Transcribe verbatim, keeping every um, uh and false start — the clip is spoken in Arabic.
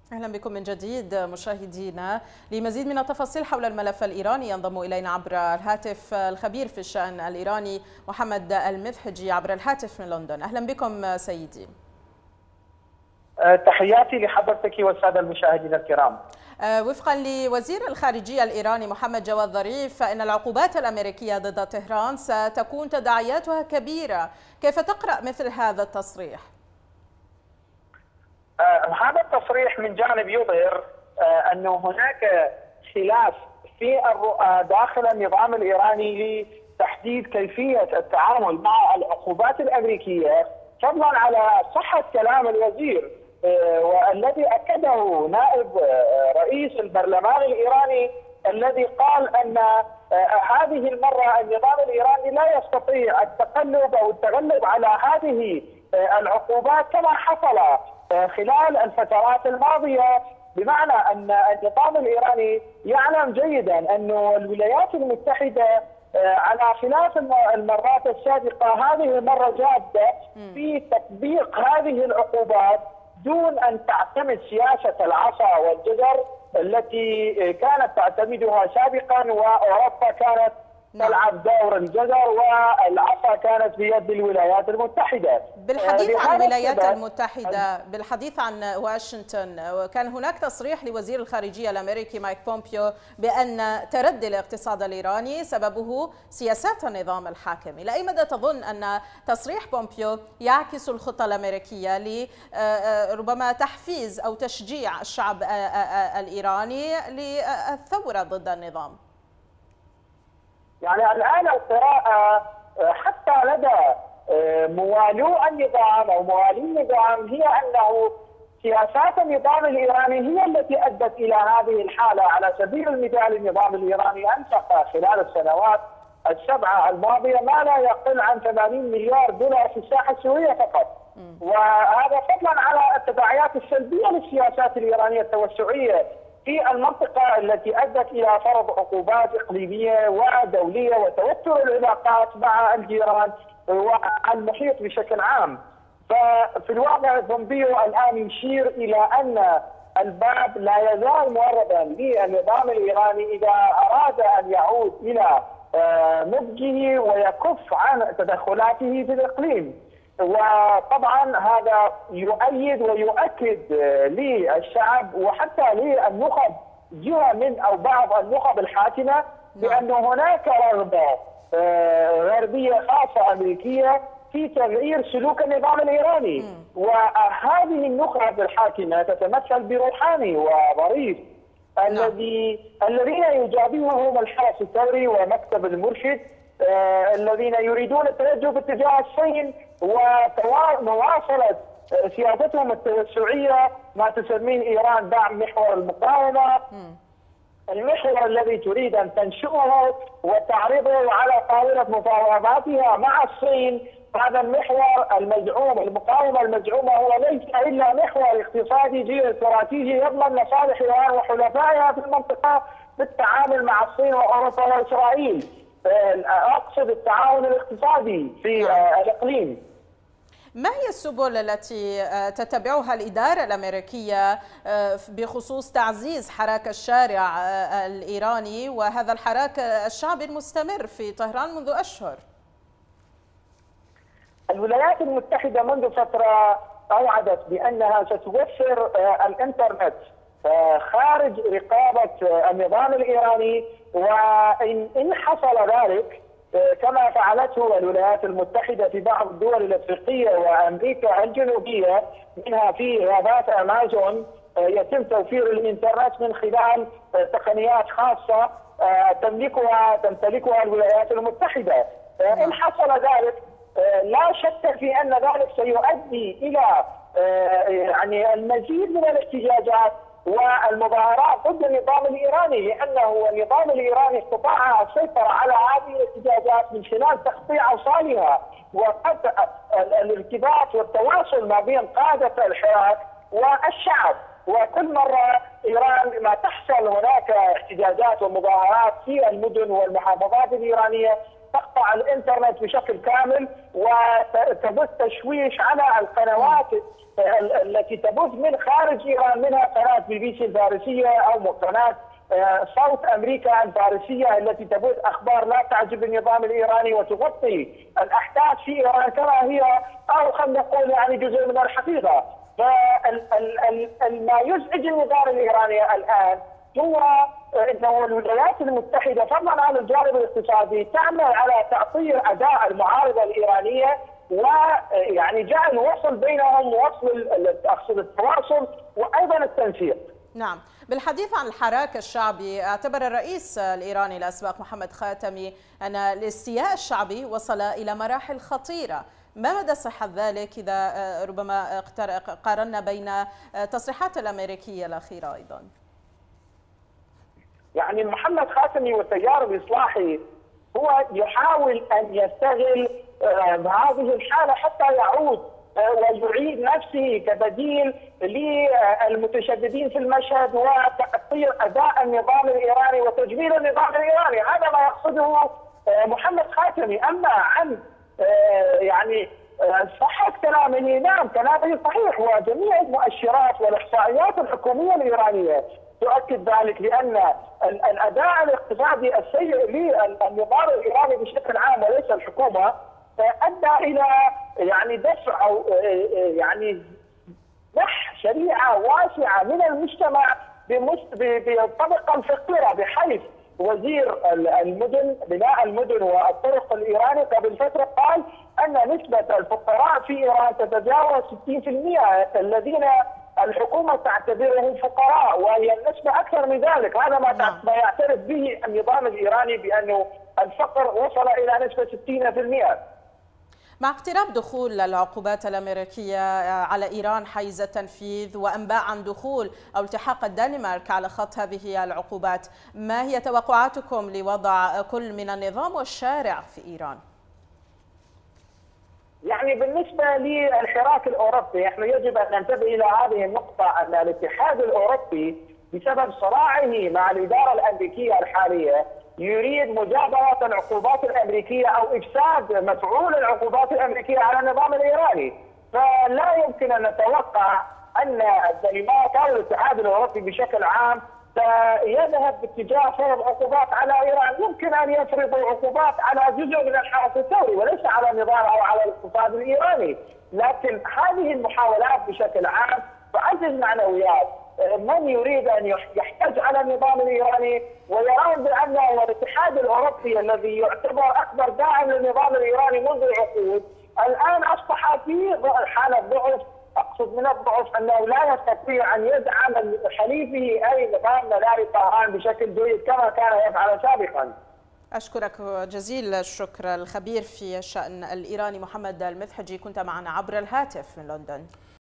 أهلا بكم من جديد مشاهدينا. لمزيد من التفاصيل حول الملف الإيراني ينضم إلينا عبر الهاتف الخبير في الشأن الإيراني محمد المذحجي عبر الهاتف من لندن. أهلا بكم سيدي. تحياتي لحضرتك والسادة المشاهدين الكرام. وفقا لوزير الخارجية الإيراني محمد جواد ظريف فإن العقوبات الأمريكية ضد طهران ستكون تداعياتها كبيرة، كيف تقرأ مثل هذا التصريح؟ آه هذا التصريح من جانب يظهر آه أنه هناك خلاف في الرؤى داخل النظام الإيراني لتحديد كيفية التعامل مع العقوبات الأمريكية، فضلا على صحة كلام الوزير آه والذي أكده نائب آه رئيس البرلمان الإيراني الذي قال أن آه هذه المرة النظام الإيراني لا يستطيع التقلب أو التغلب على هذه آه العقوبات كما حصل خلال الفترات الماضية، بمعنى أن النظام الإيراني يعلم جيدا أن الولايات المتحدة على خلاف المرات السابقة هذه المرة جادة في تطبيق هذه العقوبات دون أن تعتمد سياسة العصا والجزر التي كانت تعتمدها سابقا، وأوروبا كانت تلعب دور الجزر والعصا كانت بيد الولايات المتحدة. بالحديث عن الولايات المتحدة، بالحديث عن واشنطن، كان هناك تصريح لوزير الخارجية الأمريكي مايك بومبيو بأن تردي الاقتصاد الإيراني سببه سياسات النظام الحاكم. إلى أي مدى تظن أن تصريح بومبيو يعكس الخطة الأمريكية لربما تحفيز أو تشجيع الشعب الإيراني للثورة ضد النظام؟ يعني الآن القراءة حتى لدى موالو النظام أو موالي النظام هي أنه سياسات النظام الإيراني هي التي أدت إلى هذه الحالة. على سبيل المثال النظام الإيراني أنفق خلال السنوات السبعة الماضية ما لا يقل عن ثمانين مليار دولار في الساحة السورية فقط، وهذا فضلا على التداعيات السلبية للسياسات الإيرانية التوسعية في المنطقة التي أدت إلى فرض عقوبات إقليمية ودولية وتوتر العلاقات مع الجيران والمحيط بشكل عام. ففي الواقع بومبيو الآن يشير إلى أن الباب لا يزال موردا للنظام الإيراني إذا أراد أن يعود إلى نضجه ويكف عن تدخلاته في الإقليم. وطبعا هذا يؤيد ويؤكد للشعب وحتى للنخب جهه من او بعض النخب الحاكمه بان هناك رغبه غربيه خاصه امريكيه في تغيير سلوك النظام الايراني، وهذه النخب الحاكمه تتمثل بروحاني وظريف الذي الذين يجابههم الحرس الثوري ومكتب المرشد، آه الذين يريدون التوجه باتجاه الصين ومواصلة سياستهم التوسعية ما تسميه إيران دعم محور المقاومة، م. المحور الذي تريد أن تنشئه وتعرضه على طاولة مفاوضاتها مع الصين. هذا المحور المزعوم المقاومة المزعومة هو ليس إلا محور اقتصادي جيو استراتيجي يضمن مصالح إيران وحلفائها في المنطقة بالتعامل مع الصين وأوروبا وإسرائيل. أقصد التعاون الاقتصادي في الإقليم. ما هي السبل التي تتبعها الإدارة الأمريكية بخصوص تعزيز حراك الشارع الإيراني وهذا الحراك الشعبي المستمر في طهران منذ أشهر؟ الولايات المتحدة منذ فترة أوعدت بأنها ستوفر الإنترنت خارج رقابة النظام الإيراني، وإن حصل ذلك كما فعلته الولايات المتحدة في بعض الدول الأفريقية وأمريكا الجنوبية منها في غابات أمازون يتم توفير الإنترنت من خلال تقنيات خاصة تملكها تمتلكها الولايات المتحدة. إن حصل ذلك لا شك في أن ذلك سيؤدي إلى يعني المزيد من الاحتجاجات والمظاهرات ضد النظام الإيراني، لأنه النظام الإيراني استطاع السيطرة على هذه الاحتجاجات من خلال تقطيع أوصالها وقطع الارتباط والتواصل ما بين قادة الحراك والشعب. وكل مرة إيران ما تحصل هناك احتجاجات ومظاهرات في المدن والمحافظات الإيرانية تقطع الإنترنت بشكل كامل وتبث تشويش على القنوات التي تبث من خارج إيران، منها قناة بي بي سي الفارسيه او قناه صوت امريكا الفارسيه التي تبث اخبار لا تعجب النظام الايراني وتغطي الاحداث في ايران كما هي، او خلينا نقول يعني جزء من الحقيقه. فما يزعج النظام الايراني الان هو انه الولايات المتحده فضلا عن الجانب الاقتصادي تعمل على تعطيل اداء المعارضه الايرانيه، ويعني جعل وصل بينهم وصل اقصد التواصل وايضا التنسيق. نعم، بالحديث عن الحراك الشعبي، اعتبر الرئيس الإيراني الأسبق محمد خاتمي أن الاستياء الشعبي وصل إلى مراحل خطيرة. ما مدى صحة ذلك إذا ربما قارنا بين تصريحات الأمريكية الأخيرة أيضا؟ يعني محمد خاتمي والتيار الإصلاحي هو يحاول أن يستغل هذه الحالة حتى يعود ويعيد نفسه كبديل للمتشددين في المشهد وتأثير أداء النظام الإيراني وتجميل النظام الإيراني. هذا ما يقصده محمد خاتمي. أما عن يعني صحة كلامه، نعم كلامه صحيح، وجميع المؤشرات والإحصائيات الحكومية الإيرانية تؤكد ذلك، لأن الأداء الاقتصادي السيء للنظام الإيراني بشكل عام وليس الحكومة أدى إلى يعني دفع أو يعني نح شريعة واسعة من المجتمع بطبقة فقيرة، بحيث وزير المدن بناء المدن والطرق الإيراني قبل فترة قال أن نسبة الفقراء في إيران تتجاوز ستين بالمئة الذين الحكومة تعتبرهم فقراء، وهي النسبة أكثر من ذلك. هذا ما يعترف به النظام الإيراني بأنه الفقر وصل إلى نسبة ستين بالمئة. مع اقتراب دخول العقوبات الأمريكية على إيران حيز التنفيذ وأنباء عن دخول أو التحاق الدنمارك على خط هذه العقوبات، ما هي توقعاتكم لوضع كل من النظام والشارع في إيران؟ يعني بالنسبة للحراك الأوروبي احنا يجب أن ننتبه إلى هذه النقطة، أن الاتحاد الأوروبي بسبب صراعه مع الإدارة الأمريكية الحالية يريد مجابرة العقوبات الأمريكية أو إفساد مفعول العقوبات الأمريكية على النظام الإيراني. فلا يمكن أن نتوقع أن الدنمارك أو الاتحاد الأوروبي بشكل عام سيذهب باتجاه فرض عقوبات على إيران. يمكن أن يفرضوا عقوبات على جزء من الحرس الثوري وليس على النظام أو على الاقتصاد الإيراني، لكن هذه المحاولات بشكل عام تعزز معنويات من يريد أن يحتج على النظام الإيراني، ويرون بأنه الاتحاد الأوروبي الذي يعتبر أكبر داعم للنظام الإيراني منذ عقود الآن أصبح في حالة ضعف، أقصد من الضعف أنه لا يستطيع أن يدعم حليفه أي نظام مداري طهران بشكل جيد كما كان يفعل سابقا. أشكرك جزيل الشكر الخبير في الشأن الإيراني محمد المذحجي، كنت معنا عبر الهاتف من لندن.